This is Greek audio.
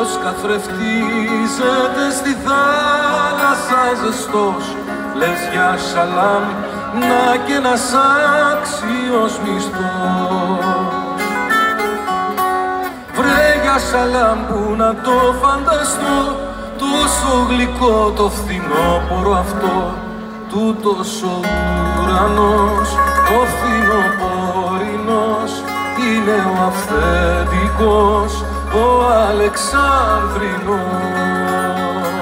ήλιος καθρεφτίζεται στη θάλασσα ζεστός. Λες για σαλάμ, να και ένας άξιος μισθός. Βρε για σαλάμ που να το φανταστώ, τόσο γλυκό το φθινόπωρο αυτό, τούτος ο ουρανός, ο φθινοπορεινός, είναι ο αυθεντικός, ο Αλεξάνδρινος.